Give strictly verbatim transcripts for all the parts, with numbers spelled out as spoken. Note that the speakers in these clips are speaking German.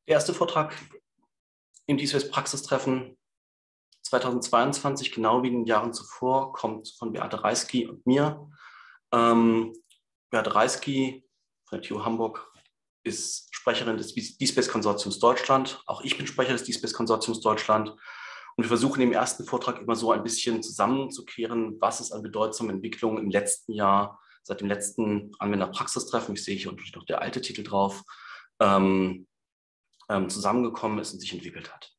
Der erste Vortrag im DSpace Praxistreffen zweitausendzweiundzwanzig, genau wie in den Jahren zuvor, kommt von Beate Reisky und mir. Ähm, Beate Reisky von der T U Hamburg ist Sprecherin des DSpace-Konsortiums Deutschland. Auch ich bin Sprecher des DSpace-Konsortiums Deutschland. Und wir versuchen im ersten Vortrag immer so ein bisschen zusammenzukehren, was es an bedeutsamen Entwicklungen im letzten Jahr, seit dem letzten Anwender-Praxistreffen, ich sehe hier unten noch der alte Titel drauf, ähm, ähm, zusammengekommen ist und sich entwickelt hat.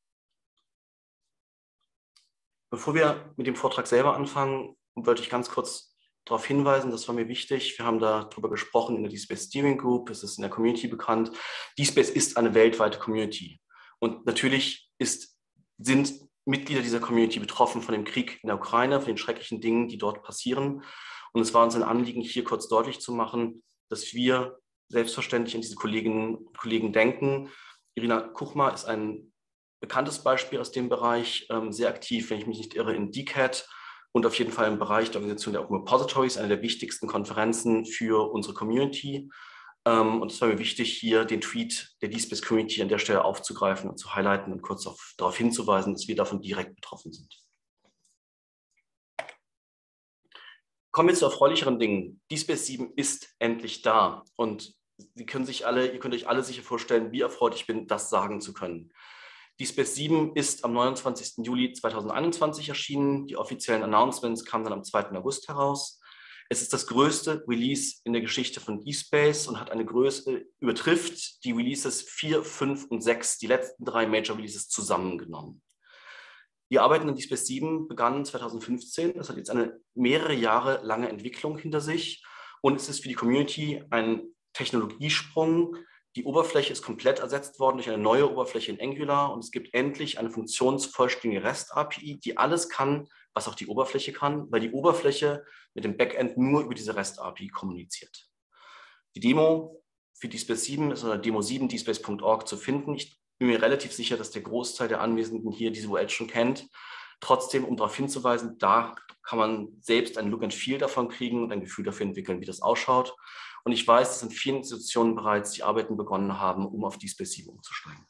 Bevor wir mit dem Vortrag selber anfangen, wollte ich ganz kurz darauf hinweisen, das war mir wichtig. Wir haben darüber gesprochen in der DSpace Steering Group, es ist in der Community bekannt. DSpace ist eine weltweite Community. Und natürlich ist, sind Mitglieder dieser Community betroffen von dem Krieg in der Ukraine, von den schrecklichen Dingen, die dort passieren. Und es war uns ein Anliegen, hier kurz deutlich zu machen, dass wir selbstverständlich an diese Kolleginnen und Kollegen denken. Irina Kuchma ist ein bekanntes Beispiel aus dem Bereich, ähm, sehr aktiv, wenn ich mich nicht irre, in D C A T und auf jeden Fall im Bereich der Organisation der Open Repositories, eine der wichtigsten Konferenzen für unsere Community. Ähm, und es war mir wichtig, hier den Tweet der DSpace Community an der Stelle aufzugreifen und zu highlighten und kurz auf, darauf hinzuweisen, dass wir davon direkt betroffen sind. Kommen wir zu erfreulicheren Dingen. DSpace sieben ist endlich da und Sie können sich alle, ihr könnt euch alle sicher vorstellen, wie erfreut ich bin, das sagen zu können. DSpace sieben ist am neunundzwanzigsten Juli zweitausendeinundzwanzig erschienen. Die offiziellen Announcements kamen dann am zweiten August heraus. Es ist das größte Release in der Geschichte von DSpace und hat eine Größe, übertrifft die Releases vier, fünf und sechs, die letzten drei Major Releases zusammengenommen. Die Arbeiten an DSpace sieben begannen zweitausendfünfzehn. Das hat jetzt eine mehrere Jahre lange Entwicklung hinter sich und es ist für die Community ein Technologiesprung. Die Oberfläche ist komplett ersetzt worden durch eine neue Oberfläche in Angular und es gibt endlich eine funktionsvollständige REST-A P I, die alles kann, was auch die Oberfläche kann, weil die Oberfläche mit dem Backend nur über diese REST-A P I kommuniziert. Die Demo für DSpace sieben ist unter demo sieben punkt dspace punkt org zu finden. Ich bin mir relativ sicher, dass der Großteil der Anwesenden hier diese U R L schon kennt. Trotzdem, um darauf hinzuweisen, da kann man selbst ein Look and Feel davon kriegen und ein Gefühl dafür entwickeln, wie das ausschaut. Und ich weiß, dass in vielen Institutionen bereits die Arbeiten begonnen haben, um auf DSpace sieben umzusteigen.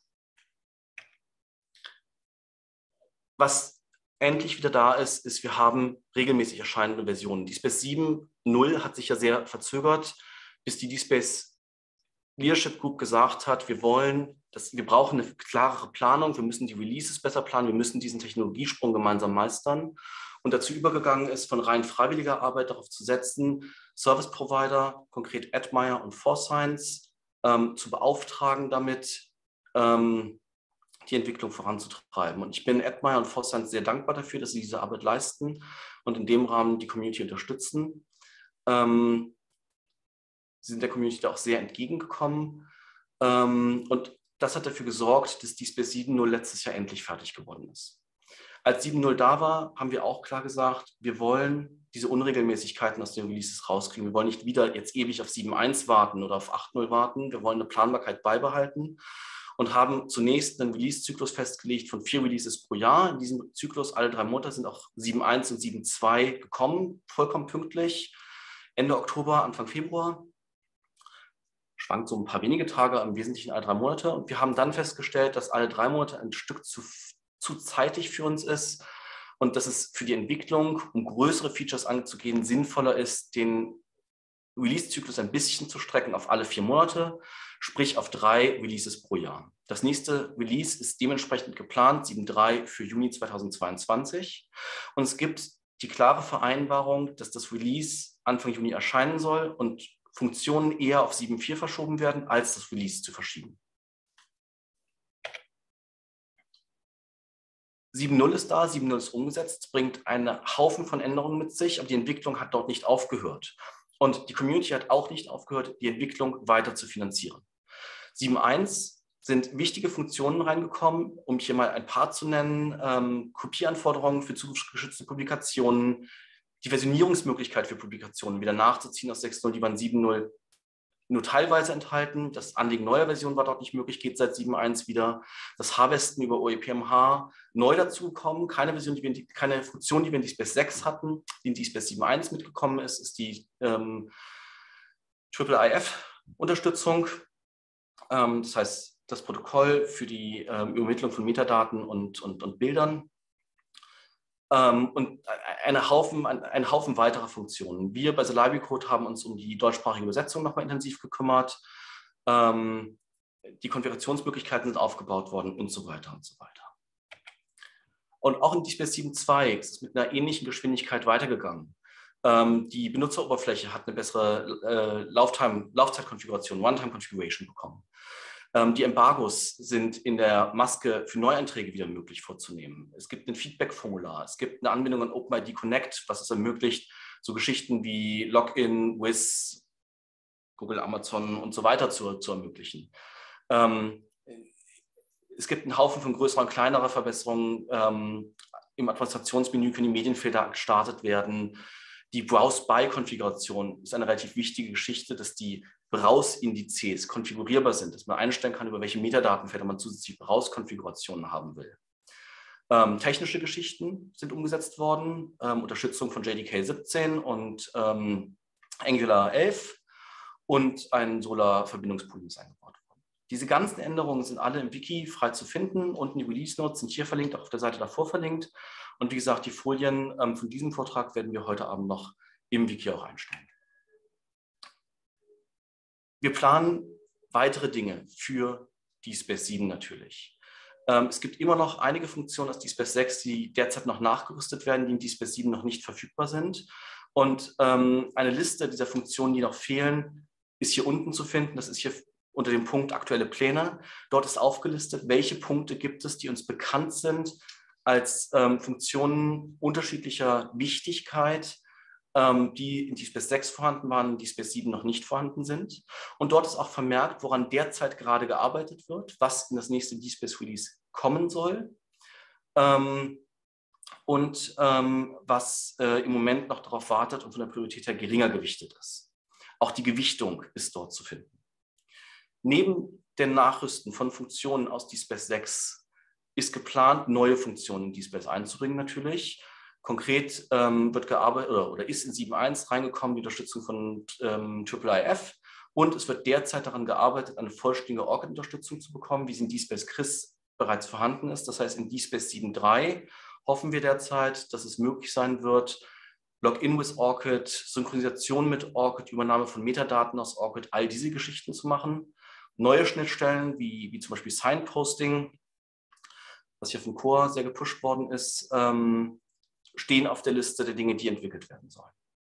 Was endlich wieder da ist, ist, wir haben regelmäßig erscheinende Versionen. DSpace sieben punkt null hat sich ja sehr verzögert, bis die DSpace Leadership Group gesagt hat, wir wollen, dass, wir brauchen eine klarere Planung, wir müssen die Releases besser planen, wir müssen diesen Technologiesprung gemeinsam meistern. Und dazu übergegangen ist, von rein freiwilliger Arbeit darauf zu setzen, Service Provider, konkret Admire und ForScience, ähm, zu beauftragen, damit ähm, die Entwicklung voranzutreiben. Und ich bin Admire und ForScience sehr dankbar dafür, dass sie diese Arbeit leisten und in dem Rahmen die Community unterstützen. Ähm, sie sind der Community da auch sehr entgegengekommen. Ähm, und das hat dafür gesorgt, dass DSpace sieben punkt null letztes Jahr endlich fertig geworden ist. Als sieben punkt null da war, haben wir auch klar gesagt, wir wollen diese Unregelmäßigkeiten aus den Releases rauskriegen. Wir wollen nicht wieder jetzt ewig auf sieben punkt eins warten oder auf acht punkt null warten. Wir wollen eine Planbarkeit beibehalten und haben zunächst einen Release-Zyklus festgelegt von vier Releases pro Jahr. In diesem Zyklus, alle drei Monate, sind auch sieben punkt eins und sieben punkt zwei gekommen, vollkommen pünktlich. Ende Oktober, Anfang Februar. Schwankt so ein paar wenige Tage, im Wesentlichen alle drei Monate. Und wir haben dann festgestellt, dass alle drei Monate ein Stück zu zu zeitig für uns ist und dass es für die Entwicklung, um größere Features anzugehen, sinnvoller ist, den Release-Zyklus ein bisschen zu strecken auf alle vier Monate, sprich auf drei Releases pro Jahr. Das nächste Release ist dementsprechend geplant, sieben punkt drei für Juni zweitausendzweiundzwanzig. Und es gibt die klare Vereinbarung, dass das Release Anfang Juni erscheinen soll und Funktionen eher auf sieben punkt vier verschoben werden, als das Release zu verschieben. sieben punkt null ist da, sieben punkt null ist umgesetzt, bringt einen Haufen von Änderungen mit sich, aber die Entwicklung hat dort nicht aufgehört. Und die Community hat auch nicht aufgehört, die Entwicklung weiter zu finanzieren. sieben punkt eins sind wichtige Funktionen reingekommen, um hier mal ein paar zu nennen, ähm, Kopieranforderungen für zugriffsgeschützte Publikationen, die Versionierungsmöglichkeit für Publikationen wieder nachzuziehen aus sechs punkt null, die waren sieben punkt null nur teilweise enthalten. Das Anlegen neuer Versionen war dort nicht möglich, geht seit sieben punkt eins wieder. Das Harvesten über O E P M H neu dazugekommen. Keine Version, die wir in, keine Funktion, die wir in DSpace sechs hatten, die in DSpace sieben punkt eins mitgekommen ist, ist die ähm, Triple I F-Unterstützung. Ähm, das heißt, das Protokoll für die ähm, Übermittlung von Metadaten und, und, und Bildern ähm, und eine Haufen, ein, ein Haufen weiterer Funktionen. Wir bei The Library Code haben uns um die deutschsprachige Übersetzung nochmal intensiv gekümmert. Ähm, die Konfigurationsmöglichkeiten sind aufgebaut worden und so weiter und so weiter. Und auch in DSpace sieben Punkt zwei ist es mit einer ähnlichen Geschwindigkeit weitergegangen. Ähm, die Benutzeroberfläche hat eine bessere äh, Laufzeit, Laufzeitkonfiguration, One-Time-Configuration bekommen. Ähm, die Embargos sind in der Maske für Neueinträge wieder möglich vorzunehmen. Es gibt ein Feedback-Formular, es gibt eine Anbindung an OpenID Connect, was es ermöglicht, so Geschichten wie Login, Wiz, Google, Amazon und so weiter zu, zu ermöglichen. Ähm, es gibt einen Haufen von größeren und kleineren Verbesserungen. Ähm, Im Administrationsmenü können die Medienfelder gestartet werden. Die Browse-by-Konfiguration ist eine relativ wichtige Geschichte, dass die Browse-Indizes konfigurierbar sind, dass man einstellen kann, über welche Metadatenfelder man zusätzlich Browse-Konfigurationen haben will. Ähm, technische Geschichten sind umgesetzt worden, ähm, Unterstützung von J D K siebzehn und ähm, Angular elf und ein Solar-Verbindungspool ist eingebaut worden. Diese ganzen Änderungen sind alle im Wiki frei zu finden. Unten die Release-Notes sind hier verlinkt, auch auf der Seite davor verlinkt. Und wie gesagt, die Folien ähm, von diesem Vortrag werden wir heute Abend noch im Wiki auch einstellen. Wir planen weitere Dinge für DSpace sieben natürlich. Ähm, es gibt immer noch einige Funktionen aus DSpace sechs, die derzeit noch nachgerüstet werden, die in DSpace sieben noch nicht verfügbar sind. Und ähm, eine Liste dieser Funktionen, die noch fehlen, ist hier unten zu finden. Das ist hier unter dem Punkt aktuelle Pläne. Dort ist aufgelistet, welche Punkte gibt es, die uns bekannt sind als ähm, Funktionen unterschiedlicher Wichtigkeit, ähm, die in DSpace sechs vorhanden waren, in DSpace sieben noch nicht vorhanden sind. Und dort ist auch vermerkt, woran derzeit gerade gearbeitet wird, was in das nächste DSpace Release kommen soll ähm, und ähm, was äh, im Moment noch darauf wartet und von der Priorität her geringer gewichtet ist. Auch die Gewichtung ist dort zu finden. Neben dem Nachrüsten von Funktionen aus DSpace sechs ist geplant, neue Funktionen in DSpace einzubringen natürlich. Konkret ähm, wird gearbeitet oder, oder ist in sieben Punkt eins reingekommen die Unterstützung von ähm, I I I F und es wird derzeit daran gearbeitet, eine vollständige Orchid-Unterstützung zu bekommen, wie sie in DSpace C R I S bereits vorhanden ist. Das heißt, in DSpace sieben Punkt drei hoffen wir derzeit, dass es möglich sein wird, Login with Orchid, Synchronisation mit Orchid, Übernahme von Metadaten aus Orchid, all diese Geschichten zu machen. Neue Schnittstellen, wie, wie zum Beispiel Signposting, was hier vom Core sehr gepusht worden ist, ähm, stehen auf der Liste der Dinge, die entwickelt werden sollen.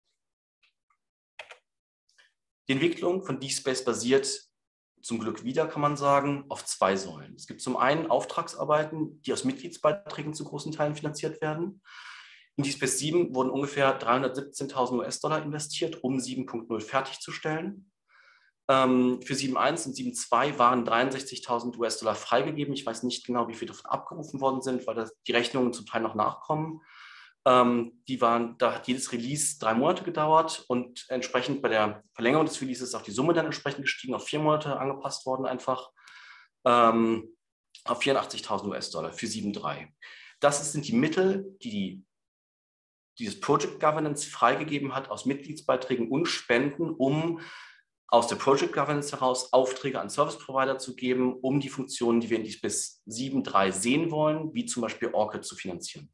Die Entwicklung von DSpace basiert zum Glück wieder, kann man sagen, auf zwei Säulen. Es gibt zum einen Auftragsarbeiten, die aus Mitgliedsbeiträgen zu großen Teilen finanziert werden. In DSpace sieben wurden ungefähr dreihundertsiebzehntausend US-Dollar investiert, um sieben Punkt null fertigzustellen. Ähm, für sieben Punkt eins und sieben Punkt zwei waren dreiundsechzigtausend US-Dollar freigegeben. Ich weiß nicht genau, wie viel davon abgerufen worden sind, weil das, die Rechnungen zum Teil noch nachkommen. Ähm, die waren, da hat jedes Release drei Monate gedauert und entsprechend bei der Verlängerung des Releases ist auch die Summe dann entsprechend gestiegen, auf vier Monate angepasst worden einfach, ähm, auf vierundachtzigtausend US-Dollar für sieben Punkt drei. Das sind die Mittel, die, die dieses Project Governance freigegeben hat aus Mitgliedsbeiträgen und Spenden, um aus der Project Governance heraus Aufträge an Service Provider zu geben, um die Funktionen, die wir in DSpace sieben Punkt drei sehen wollen, wie zum Beispiel Orchid, zu finanzieren.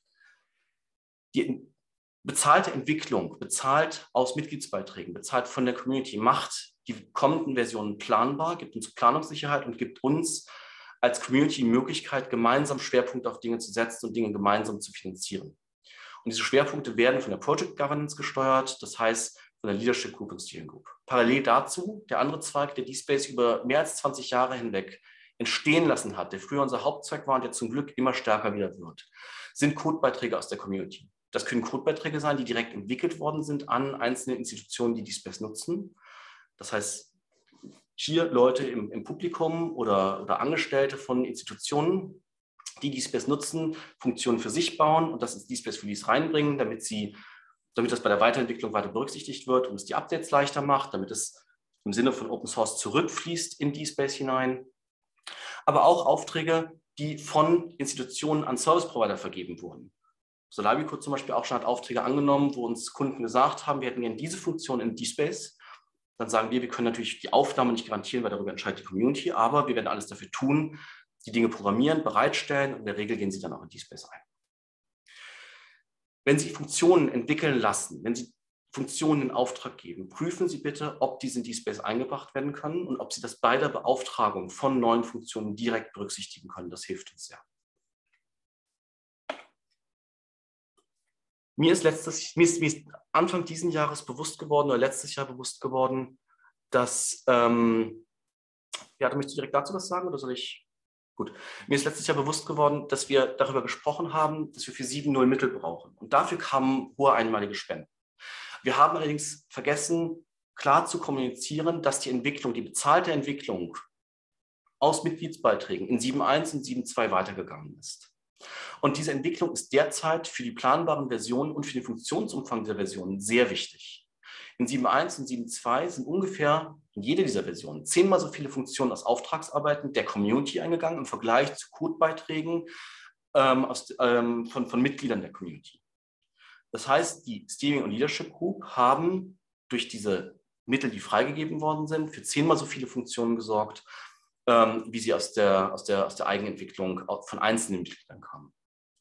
Die bezahlte Entwicklung, bezahlt aus Mitgliedsbeiträgen, bezahlt von der Community, macht die kommenden Versionen planbar, gibt uns Planungssicherheit und gibt uns als Community die Möglichkeit, gemeinsam Schwerpunkte auf Dinge zu setzen und Dinge gemeinsam zu finanzieren. Und diese Schwerpunkte werden von der Project Governance gesteuert, das heißt von der Leadership Group und Steering Group. Parallel dazu, der andere Zweig, der DSpace über mehr als zwanzig Jahre hinweg entstehen lassen hat, der früher unser Hauptzweig war und der zum Glück immer stärker wieder wird, sind Codebeiträge aus der Community. Das können Codebeiträge sein, die direkt entwickelt worden sind an einzelne Institutionen, die DSpace nutzen. Das heißt, hier Leute im, im Publikum oder, oder Angestellte von Institutionen, die DSpace nutzen, Funktionen für sich bauen und das ins DSpace Release reinbringen, damit, sie, damit das bei der Weiterentwicklung weiter berücksichtigt wird und es die Updates leichter macht, damit es im Sinne von Open Source zurückfließt in DSpace hinein. Aber auch Aufträge, die von Institutionen an Service Provider vergeben wurden. So Library Code zum Beispiel auch schon hat Aufträge angenommen, wo uns Kunden gesagt haben, wir hätten gerne diese Funktion in DSpace. dann sagen wir, wir können natürlich die Aufnahme nicht garantieren, weil darüber entscheidet die Community, aber wir werden alles dafür tun, die Dinge programmieren, bereitstellen und in der Regel gehen sie dann auch in DSpace ein. Wenn Sie Funktionen entwickeln lassen, wenn Sie Funktionen in Auftrag geben, prüfen Sie bitte, ob diese in DSpace eingebracht werden können und ob Sie das bei der Beauftragung von neuen Funktionen direkt berücksichtigen können. Das hilft uns sehr. Mir ist, letztes, mir, ist, mir ist Anfang dieses Jahres bewusst geworden, oder letztes Jahr bewusst geworden, dass, ähm, ja, du möchtest direkt dazu was sagen oder soll ich? Gut. Mir ist letztes Jahr bewusst geworden, dass wir darüber gesprochen haben, dass wir für sieben Punkt null Mittel brauchen. Und dafür kamen hohe einmalige Spenden. Wir haben allerdings vergessen, klar zu kommunizieren, dass die Entwicklung, die bezahlte Entwicklung aus Mitgliedsbeiträgen in sieben Punkt eins und sieben Punkt zwei weitergegangen ist. Und diese Entwicklung ist derzeit für die planbaren Versionen und für den Funktionsumfang dieser Versionen sehr wichtig. In sieben Punkt eins und sieben Punkt zwei sind ungefähr in jeder dieser Versionen zehnmal so viele Funktionen aus Auftragsarbeiten der Community eingegangen im Vergleich zu Codebeiträgen ähm, aus, ähm, von, von Mitgliedern der Community. Das heißt, die Steering und Leadership Group haben durch diese Mittel, die freigegeben worden sind, für zehnmal so viele Funktionen gesorgt, ähm, wie sie aus der, aus, der, aus der Eigenentwicklung von einzelnen Mitgliedern kamen.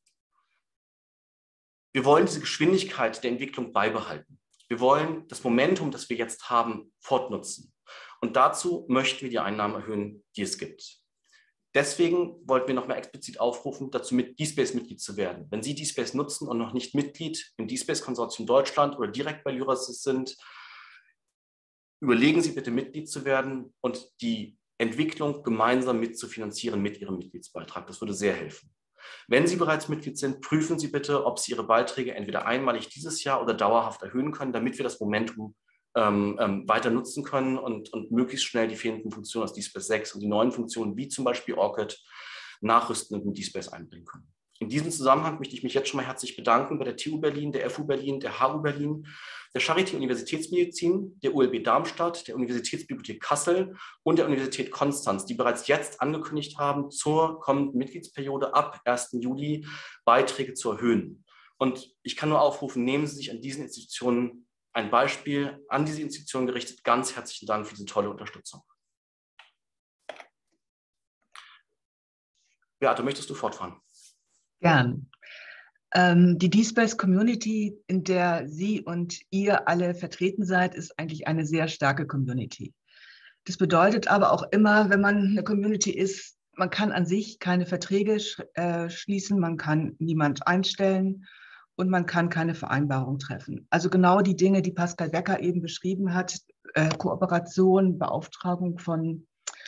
Wir wollen diese Geschwindigkeit der Entwicklung beibehalten. Wir wollen das Momentum, das wir jetzt haben, fortnutzen. Und dazu möchten wir die Einnahmen erhöhen, die es gibt. Deswegen wollten wir nochmal explizit aufrufen, dazu mit DSpace-Mitglied zu werden. Wenn Sie DSpace nutzen und noch nicht Mitglied im DSpace-Konsortium Deutschland oder direkt bei Lyrasis sind, überlegen Sie bitte, Mitglied zu werden und die Entwicklung gemeinsam mitzufinanzieren mit Ihrem Mitgliedsbeitrag. Das würde sehr helfen. Wenn Sie bereits Mitglied sind, prüfen Sie bitte, ob Sie Ihre Beiträge entweder einmalig dieses Jahr oder dauerhaft erhöhen können, damit wir das Momentum ähm, ähm, weiter nutzen können und, und möglichst schnell die fehlenden Funktionen aus DSpace sechs und die neuen Funktionen, wie zum Beispiel Orchid, nachrüsten und in DSpace einbringen können. In diesem Zusammenhang möchte ich mich jetzt schon mal herzlich bedanken bei der T U Berlin, der F U Berlin, der H U Berlin, der Charité Universitätsmedizin, der U L B Darmstadt, der Universitätsbibliothek Kassel und der Universität Konstanz, die bereits jetzt angekündigt haben, zur kommenden Mitgliedsperiode ab ersten Juli Beiträge zu erhöhen. Und ich kann nur aufrufen, nehmen Sie sich an diesen Institutionen ein Beispiel, an diese Institutionen gerichtet. Ganz herzlichen Dank für diese tolle Unterstützung. Beate, möchtest du fortfahren? Gern. Ähm, die DSpace Community, in der Sie und ihr alle vertreten seid, ist eigentlich eine sehr starke Community. Das bedeutet aber auch immer, wenn man eine Community ist, man kann an sich keine Verträge sch äh, schließen, man kann niemand einstellen und man kann keine Vereinbarung treffen. Also genau die Dinge, die Pascal Becker eben beschrieben hat, äh, Kooperation, Beauftragung von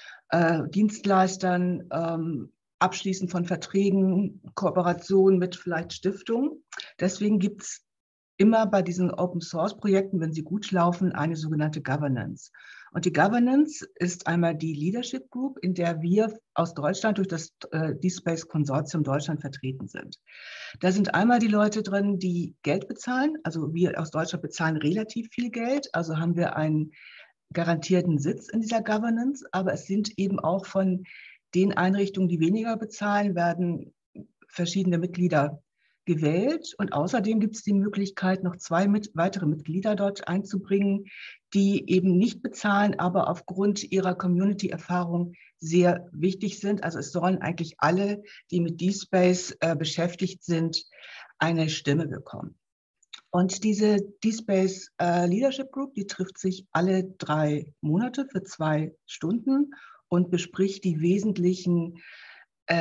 äh, Dienstleistern, ähm, Abschließen von Verträgen, Kooperation mit vielleicht Stiftungen. Deswegen gibt es immer bei diesen Open-Source-Projekten, wenn sie gut laufen, eine sogenannte Governance. Und die Governance ist einmal die Leadership Group, in der wir aus Deutschland durch das äh, DSpace-Konsortium Deutschland vertreten sind. Da sind einmal die Leute drin, die Geld bezahlen. Also wir aus Deutschland bezahlen relativ viel Geld. Also haben wir einen garantierten Sitz in dieser Governance. Aber es sind eben auch von den Einrichtungen, die weniger bezahlen, werden verschiedene Mitglieder gewählt. Und außerdem gibt es die Möglichkeit, noch zwei mit, weitere Mitglieder dort einzubringen, die eben nicht bezahlen, aber aufgrund ihrer Community-Erfahrung sehr wichtig sind. Also es sollen eigentlich alle, die mit DSpace äh, beschäftigt sind, eine Stimme bekommen. Und diese DSpace äh, Leadership Group, die trifft sich alle drei Monate für zwei Stunden und bespricht die wesentlichen äh,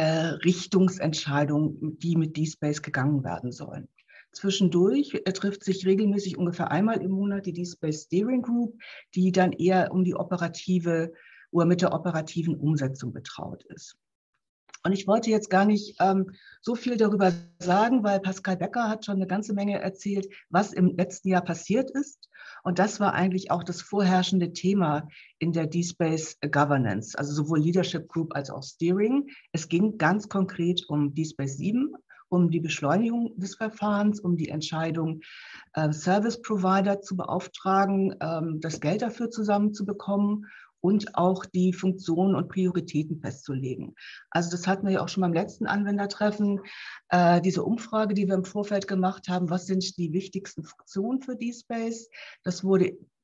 Richtungsentscheidungen, die mit DSpace gegangen werden sollen. Zwischendurch äh, trifft sich regelmäßig ungefähr einmal im Monat die DSpace Steering Group, die dann eher um die operative oder mit der operativen Umsetzung betraut ist. Und ich wollte jetzt gar nicht ähm, so viel darüber sagen, weil Pascal Becker hat schon eine ganze Menge erzählt, was im letzten Jahr passiert ist. Und das war eigentlich auch das vorherrschende Thema in der DSpace Governance, also sowohl Leadership Group als auch Steering. Es ging ganz konkret um DSpace sieben, um die Beschleunigung des Verfahrens, um die Entscheidung, äh, Service Provider zu beauftragen, ähm, das Geld dafür zusammenzubekommen und auch die Funktionen und Prioritäten festzulegen. Also das hatten wir ja auch schon beim letzten Anwendertreffen, äh, diese Umfrage, die wir im Vorfeld gemacht haben, was sind die wichtigsten Funktionen für DSpace? Das wurde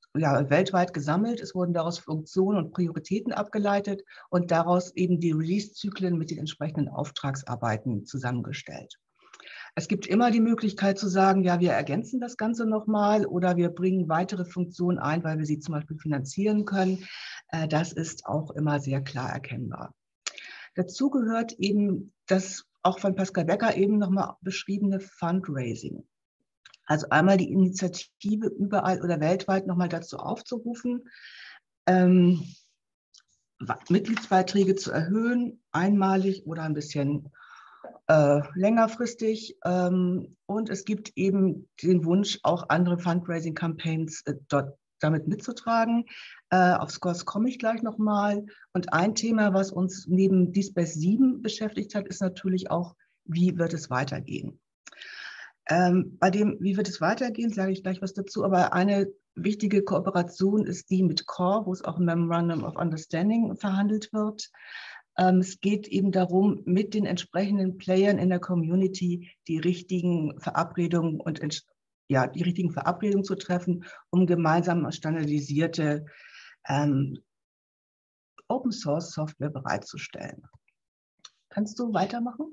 ja, weltweit gesammelt. Es wurden daraus Funktionen und Prioritäten abgeleitet und daraus eben die Release-Zyklen mit den entsprechenden Auftragsarbeiten zusammengestellt. Es gibt immer die Möglichkeit zu sagen, ja, wir ergänzen das Ganze nochmal oder wir bringen weitere Funktionen ein, weil wir sie zum Beispiel finanzieren können. Das ist auch immer sehr klar erkennbar. Dazu gehört eben das auch von Pascal Becker eben nochmal beschriebene Fundraising. Also einmal die Initiative überall oder weltweit nochmal dazu aufzurufen, ähm, Mitgliedsbeiträge zu erhöhen, einmalig oder ein bisschen Äh, längerfristig. Ähm, und es gibt eben den Wunsch, auch andere Fundraising-Campaigns äh, dort damit mitzutragen. Äh, auf Scores komme ich gleich nochmal. Und ein Thema, was uns neben DSpace sieben beschäftigt hat, ist natürlich auch, wie wird es weitergehen? Ähm, bei dem, wie wird es weitergehen, sage ich gleich was dazu. Aber eine wichtige Kooperation ist die mit Core, wo es auch ein Memorandum of Understanding verhandelt wird. Es geht eben darum, mit den entsprechenden Playern in der Community die richtigen Verabredungen und ja, die richtigen Verabredungen zu treffen, um gemeinsam standardisierte ähm, Open Source Software bereitzustellen. Kannst du weitermachen?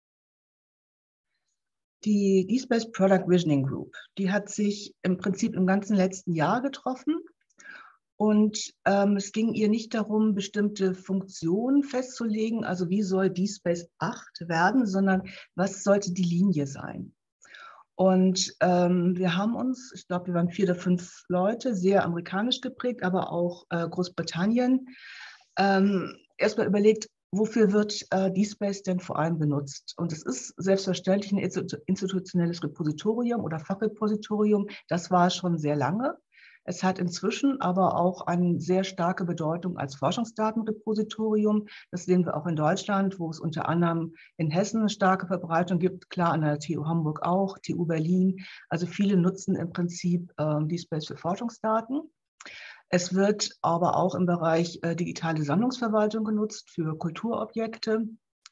Die DSpace Product Visioning Group, die hat sich im Prinzip im ganzen letzten Jahr getroffen. Und ähm, es ging ihr nicht darum, bestimmte Funktionen festzulegen, also wie soll DSpace acht werden, sondern was sollte die Linie sein. Und ähm, wir haben uns, ich glaube, wir waren vier oder fünf Leute, sehr amerikanisch geprägt, aber auch äh, Großbritannien, ähm, erstmal überlegt, wofür wird äh, DSpace denn vor allem benutzt? Und es ist selbstverständlich ein institutionelles Repositorium oder Fachrepositorium. Das war schon sehr lange. Es hat inzwischen aber auch eine sehr starke Bedeutung als Forschungsdatenrepositorium. Das sehen wir auch in Deutschland, wo es unter anderem in Hessen eine starke Verbreitung gibt, klar an der T U Hamburg auch, T U Berlin. Also viele nutzen im Prinzip äh, DSpace für Forschungsdaten. Es wird aber auch im Bereich äh, digitale Sammlungsverwaltung genutzt für Kulturobjekte.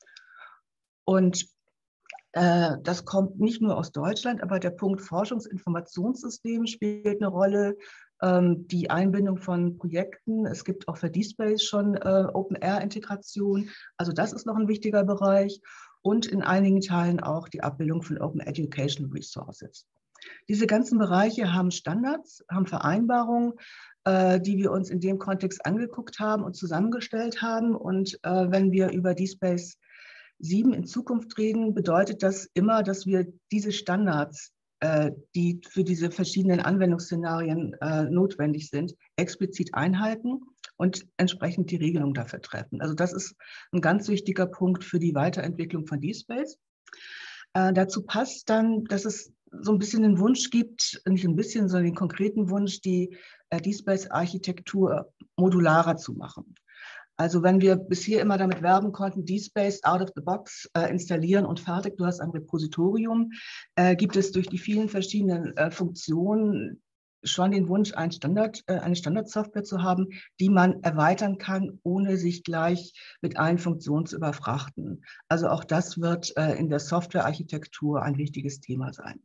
Und äh, das kommt nicht nur aus Deutschland, aber der Punkt Forschungsinformationssystem spielt eine Rolle. Ähm, die Einbindung von Projekten. Es gibt auch für DSpace schon äh, Open-Air-Integration. Also das ist noch ein wichtiger Bereich. Und in einigen Teilen auch die Abbildung von Open Educational Resources. Diese ganzen Bereiche haben Standards, haben Vereinbarungen, äh, die wir uns in dem Kontext angeguckt haben und zusammengestellt haben. Und äh, wenn wir über DSpace sieben in Zukunft reden, bedeutet das immer, dass wir diese Standards, äh, die für diese verschiedenen Anwendungsszenarien äh, notwendig sind, explizit einhalten und entsprechend die Regelung dafür treffen. Also das ist ein ganz wichtiger Punkt für die Weiterentwicklung von DSpace. Äh, dazu passt dann, dass es so ein bisschen den Wunsch gibt, nicht ein bisschen, sondern den konkreten Wunsch, die äh, DSpace-Architektur modularer zu machen. Also wenn wir bisher immer damit werben konnten, DSpace out of the box äh, installieren und fertig, du hast ein Repositorium, äh, gibt es durch die vielen verschiedenen äh, Funktionen schon den Wunsch, ein Standard, äh, eine Standardsoftware zu haben, die man erweitern kann, ohne sich gleich mit allen Funktionen zu überfrachten. Also auch das wird äh, in der Softwarearchitektur ein wichtiges Thema sein.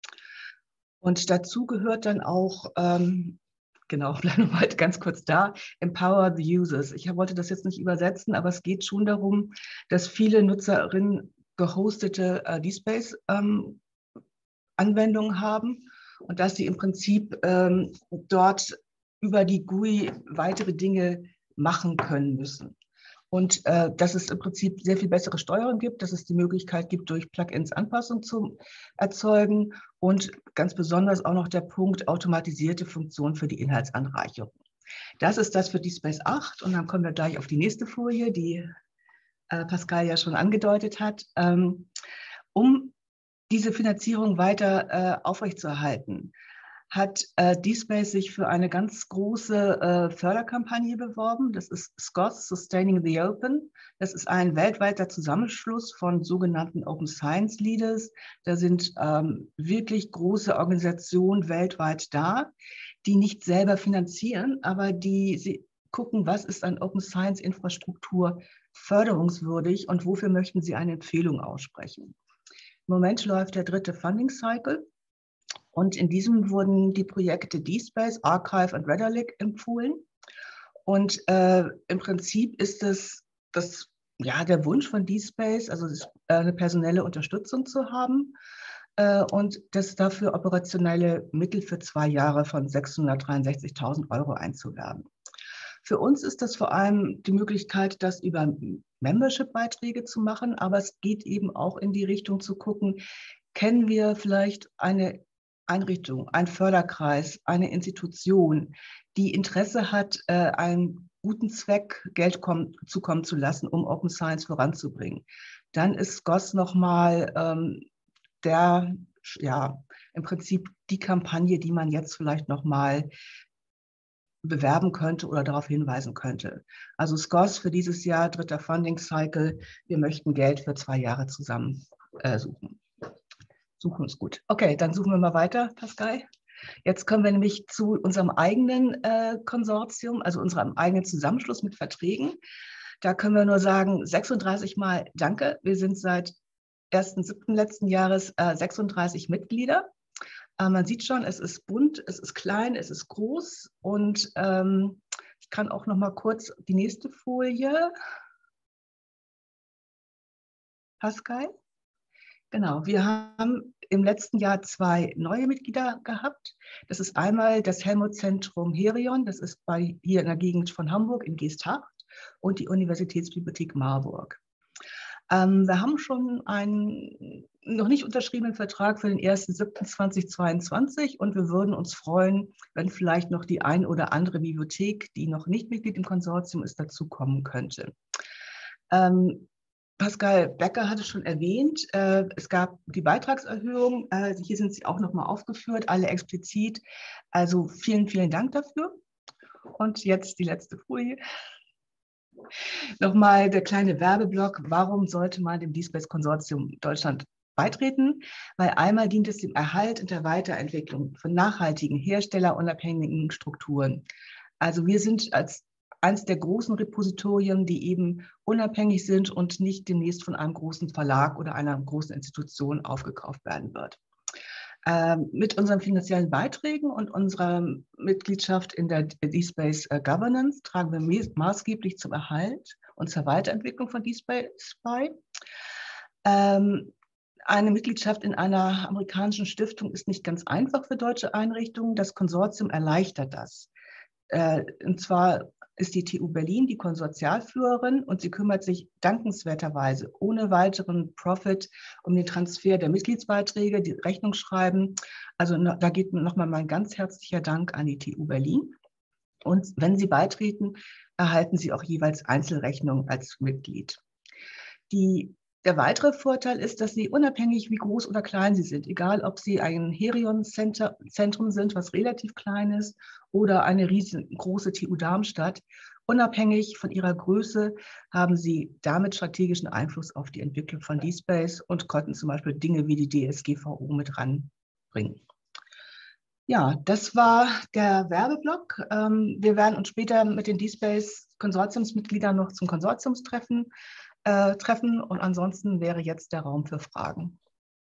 Und dazu gehört dann auch, ähm, genau, bleiben wir heute ganz kurz da, Empower the Users. Ich wollte das jetzt nicht übersetzen, aber es geht schon darum, dass viele Nutzerinnen gehostete äh, DSpace-Anwendungen ähm, haben und dass sie im Prinzip ähm, dort über die G U I weitere Dinge machen können müssen. Und äh, dass es im Prinzip sehr viel bessere Steuerung gibt, dass es die Möglichkeit gibt, durch Plugins Anpassungen zu erzeugen und ganz besonders auch noch der Punkt automatisierte Funktionen für die Inhaltsanreicherung. Das ist das für DSpace acht und dann kommen wir gleich auf die nächste Folie, die äh, Pascal ja schon angedeutet hat. Ähm, um diese Finanzierung weiter äh, aufrechtzuerhalten, hat äh, DSpace sich für eine ganz große äh, Förderkampagne beworben. Das ist SCOSS, Sustaining the Open. Das ist ein weltweiter Zusammenschluss von sogenannten Open Science Leaders. Da sind ähm, wirklich große Organisationen weltweit da, die nicht selber finanzieren, aber die sie gucken, was ist an Open Science Infrastruktur förderungswürdig und wofür möchten sie eine Empfehlung aussprechen. Im Moment läuft der dritte Funding Cycle. Und in diesem wurden die Projekte DSpace, Archive und Redalic empfohlen. Und äh, im Prinzip ist es das, ja, der Wunsch von DSpace, also eine personelle Unterstützung zu haben äh, und das dafür operationelle Mittel für zwei Jahre von sechshundertdreiundsechzigtausend Euro einzuwerben. Für uns ist das vor allem die Möglichkeit, das über Membership-Beiträge zu machen, aber es geht eben auch in die Richtung zu gucken, kennen wir vielleicht eine Einrichtung, einen Förderkreis, eine Institution, die Interesse hat, einen guten Zweck Geld kommen, zukommen zu lassen, um Open Science voranzubringen. Dann ist S C O S nochmal ähm, der, ja, im Prinzip die Kampagne, die man jetzt vielleicht nochmal bewerben könnte oder darauf hinweisen könnte. Also S C O S für dieses Jahr, dritter Funding Cycle, wir möchten Geld für zwei Jahre zusammen äh, suchen. Suchen ist gut. Okay, dann suchen wir mal weiter, Pascal. Jetzt kommen wir nämlich zu unserem eigenen äh, Konsortium, also unserem eigenen Zusammenschluss mit Verträgen. Da können wir nur sagen, sechsunddreißig Mal Danke. Wir sind seit ersten siebten letzten Jahres äh, sechsunddreißig Mitglieder. Äh, man sieht schon, es ist bunt, es ist klein, es ist groß. Und ähm, ich kann auch noch mal kurz die nächste Folie. Pascal? Genau, wir haben im letzten Jahr zwei neue Mitglieder gehabt. Das ist einmal das Helmut-Zentrum Herion, das ist bei, hier in der Gegend von Hamburg in Geesthacht, und die Universitätsbibliothek Marburg. Ähm, wir haben schon einen noch nicht unterschriebenen Vertrag für den ersten siebten zweitausendzweiundzwanzig und wir würden uns freuen, wenn vielleicht noch die ein oder andere Bibliothek, die noch nicht Mitglied im Konsortium ist, dazukommen könnte. Ähm, Pascal Becker hatte schon erwähnt, äh, es gab die Beitragserhöhung, äh, hier sind sie auch nochmal aufgeführt, alle explizit. Also vielen, vielen Dank dafür. Und jetzt die letzte Folie. Nochmal der kleine Werbeblock. Warum sollte man dem DSpace-Konsortium Deutschland beitreten? Weil einmal dient es dem Erhalt und der Weiterentwicklung von nachhaltigen, herstellerunabhängigen Strukturen. Also wir sind als eines der großen Repositorien, die eben unabhängig sind und nicht demnächst von einem großen Verlag oder einer großen Institution aufgekauft werden wird. Ähm, mit unseren finanziellen Beiträgen und unserer Mitgliedschaft in der DSpace Governance tragen wir maßgeblich zum Erhalt und zur Weiterentwicklung von DSpace bei. Ähm, Eine Mitgliedschaft in einer amerikanischen Stiftung ist nicht ganz einfach für deutsche Einrichtungen. Das Konsortium erleichtert das. Äh, und zwar ist die T U Berlin die Konsortialführerin und sie kümmert sich dankenswerterweise ohne weiteren Profit um den Transfer der Mitgliedsbeiträge, die Rechnung schreiben. Also da geht nochmal mein ganz herzlicher Dank an die T U Berlin. Und wenn Sie beitreten, erhalten Sie auch jeweils Einzelrechnungen als Mitglied. Die Der weitere Vorteil ist, dass Sie unabhängig, wie groß oder klein Sie sind, egal ob Sie ein Herion-Zentrum sind, was relativ klein ist, oder eine riesengroße T U Darmstadt, unabhängig von Ihrer Größe haben Sie damit strategischen Einfluss auf die Entwicklung von DSpace und konnten zum Beispiel Dinge wie die D S G V O mit ranbringen. Ja, das war der Werbeblock. Wir werden uns später mit den DSpace-Konsortiumsmitgliedern noch zum Konsortiumstreffen Äh, treffen und ansonsten wäre jetzt der Raum für Fragen.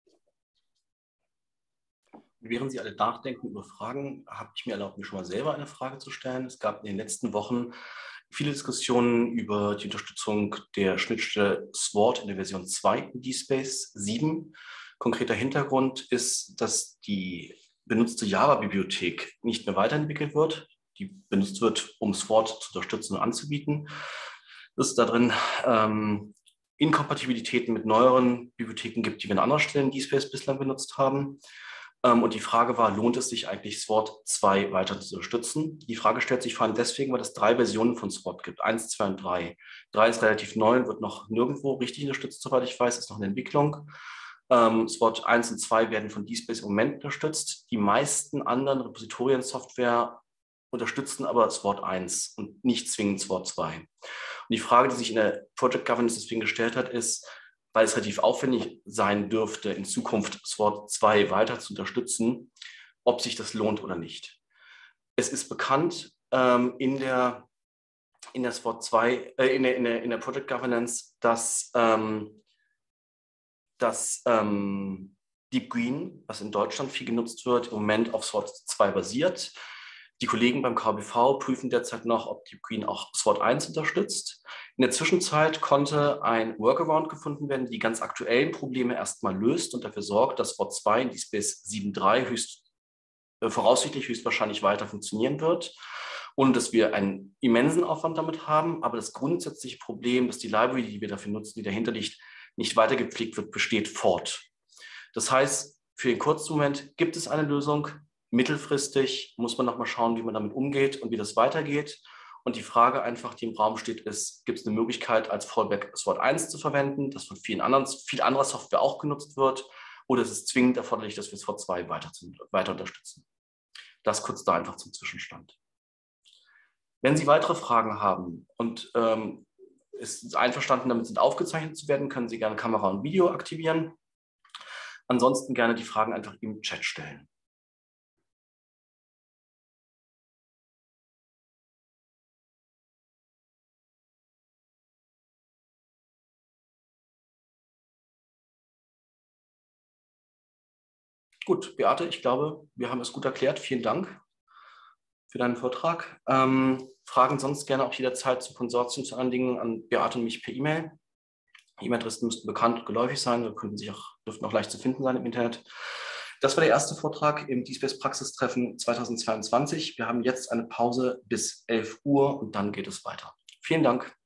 Während Sie alle nachdenken über Fragen, habe ich mir erlaubt, mir schon mal selber eine Frage zu stellen. Es gab in den letzten Wochen viele Diskussionen über die Unterstützung der Schnittstelle SWORD in der Version zwei in DSpace sieben. Konkreter Hintergrund ist, dass die benutzte Java-Bibliothek nicht mehr weiterentwickelt wird, die benutzt wird, um SWORD zu unterstützen und anzubieten. Dass es da drin ähm, Inkompatibilitäten mit neueren Bibliotheken gibt, die wir an anderen Stellen DSpace bislang benutzt haben. Ähm, und die Frage war, lohnt es sich eigentlich, SWORD zwei weiter zu unterstützen? Die Frage stellt sich vor allem deswegen, weil es drei Versionen von SWORD gibt, eins, zwei und drei. drei ist relativ neu und wird noch nirgendwo richtig unterstützt, soweit ich weiß, ist noch in Entwicklung. Ähm, SWORD eins und zwei werden von DSpace im Moment unterstützt. Die meisten anderen Repositorien-Software unterstützen aber SWORD eins und nicht zwingend SWORD zwei. Und die Frage, die sich in der Project Governance deswegen gestellt hat, ist, weil es relativ aufwendig sein dürfte, in Zukunft SWORD zwei weiter zu unterstützen, ob sich das lohnt oder nicht. Es ist bekannt ähm, in der, in der SWORD zwei, äh, in, der, in, der, in der Project Governance, dass, ähm, dass ähm, Deep Green, was in Deutschland viel genutzt wird, im Moment auf SWOT zwei basiert. Die Kollegen beim K B V prüfen derzeit noch, ob Deep Green auch SWOT eins unterstützt. In der Zwischenzeit konnte ein Workaround gefunden werden, die ganz aktuellen Probleme erstmal löst und dafür sorgt, dass SWOT zwei in DSpace sieben Punkt drei höchst, äh, voraussichtlich höchstwahrscheinlich weiter funktionieren wird. Und dass wir einen immensen Aufwand damit haben, aber das grundsätzliche Problem, dass die Library, die wir dafür nutzen, die dahinter liegt, nicht weiter gepflegt wird, besteht fort. Das heißt, für den kurzen Moment gibt es eine Lösung. Mittelfristig muss man nochmal schauen, wie man damit umgeht und wie das weitergeht. Und die Frage einfach, die im Raum steht, ist, gibt es eine Möglichkeit, als Fallback SWOT eins zu verwenden, das von vielen anderen, viel anderer Software auch genutzt wird, oder ist es zwingend erforderlich, dass wir SWOT zwei weiter, weiter unterstützen? Das kurz da einfach zum Zwischenstand. Wenn Sie weitere Fragen haben und ähm, ist einverstanden damit sind, aufgezeichnet zu werden, können Sie gerne Kamera und Video aktivieren. Ansonsten gerne die Fragen einfach im Chat stellen. Gut, Beate, ich glaube, wir haben es gut erklärt. Vielen Dank für deinen Vortrag. Ähm, Fragen sonst gerne auch jederzeit zu Konsortium, zu anderen Dingen an Beate und mich per E-Mail. E-Mail-Adressen müssten bekannt und geläufig sein, oder könnten sich auch, dürften auch leicht zu finden sein im Internet. Das war der erste Vortrag im DSpace Praxistreffen zweitausendzweiundzwanzig. Wir haben jetzt eine Pause bis elf Uhr und dann geht es weiter. Vielen Dank.